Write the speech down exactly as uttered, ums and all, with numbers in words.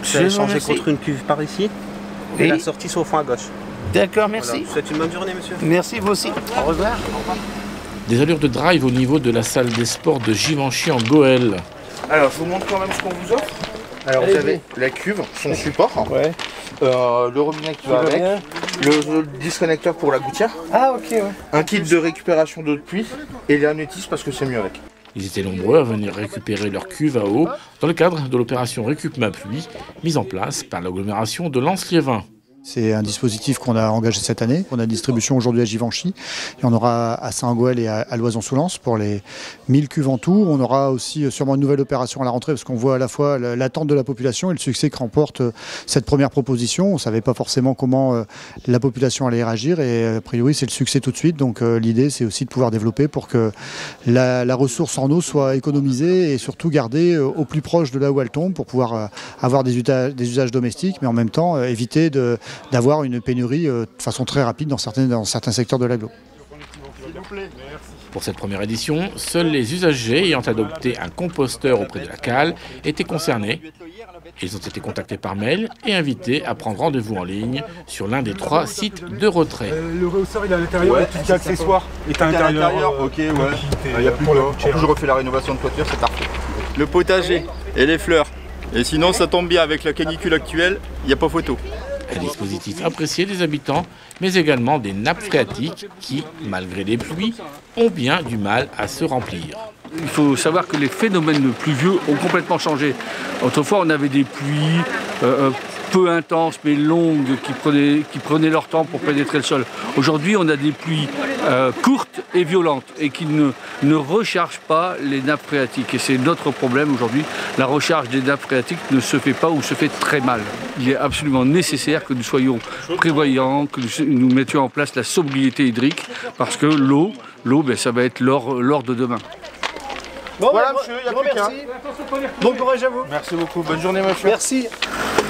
Vous allez changer contre une cuve par ici. Et oui. la sortie sur au fond à gauche. D'accord, merci. Voilà. Je vous souhaite une bonne journée, monsieur. Merci, vous aussi. Au revoir. Au revoir. Des allures de drive au niveau de la salle des sports de Givenchy en Goël. Alors, je vous montre quand même ce qu'on vous offre. Alors, Allez, vous avez oui. la cuve, son support, Ouais. euh, le robinet qui va avec, le, le disconnecteur pour la gouttière, Ah, ok, ouais. un kit de récupération d'eau de pluie et l'hermétisme parce que c'est mieux avec. Ils étaient nombreux à venir récupérer leur cuve à eau dans le cadre de l'opération Récup Ma Pluie, mise en place par l'agglomération de Lens-Liévin. C'est un dispositif qu'on a engagé cette année. On a distribution aujourd'hui à Givenchy et on aura à Saint-Goël et à Loison-sous-Lens pour les mille cuves en tout. On aura aussi sûrement une nouvelle opération à la rentrée parce qu'on voit à la fois l'attente de la population et le succès que remporte cette première proposition. On ne savait pas forcément comment la population allait réagir et a priori c'est le succès tout de suite. Donc l'idée c'est aussi de pouvoir développer pour que la, la ressource en eau soit économisée et surtout gardée au plus proche de là où elle tombe pour pouvoir avoir des usages, des usages domestiques mais en même temps éviter de d'avoir une pénurie euh, de façon très rapide dans certains, dans certains secteurs de l'agglo. Pour cette première édition, seuls les usagers ayant adopté un composteur auprès de la cale étaient concernés. Ils ont été contactés par mail et invités à prendre rendez-vous en ligne sur l'un des trois sites de retrait. Euh, le rehausseur il est à l'intérieur, ouais, tout ce qui est accessoire est à l'intérieur. Ok, ouais. Il y a plus de... En plus, je refais la rénovation de toiture, c'est parfait. Le potager et les fleurs. Et sinon, ça tombe bien avec la canicule actuelle, il n'y a pas photo. Un dispositif apprécié des habitants, mais également des nappes phréatiques qui, malgré les pluies, ont bien du mal à se remplir. Il faut savoir que les phénomènes pluvieux ont complètement changé. Autrefois, on avait des pluies euh, peu intenses mais longues qui prenaient, qui prenaient leur temps pour pénétrer le sol. Aujourd'hui, on a des pluies euh, courtes et violentes et qui ne, ne rechargent pas les nappes phréatiques. Et c'est notre problème aujourd'hui. La recharge des nappes phréatiques ne se fait pas ou se fait très mal. Il est absolument nécessaire que nous soyons prévoyants, que nous, nous mettions en place la sobriété hydrique parce que l'eau, l'eau, ben, ça va être l'or de demain. Bon, voilà, monsieur, il n'y a plus qu'un. Bon courage à vous. Merci beaucoup, bonne journée, monsieur. Merci.